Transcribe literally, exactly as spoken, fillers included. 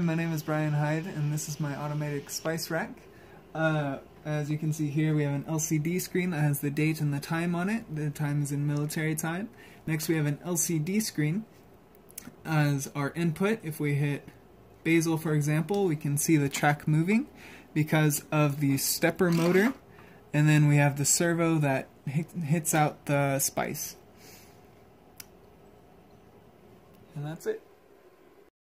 my name is Brian Hyde, and this is my automatic spice rack. Uh, as you can see here, we have an L C D screen that has the date and the time on it. The time is in military time. Next we have an L C D screen as our input. If we hit basil, for example, we can see the track moving because of the stepper motor. And then we have the servo that hit, hits out the spice. And that's it.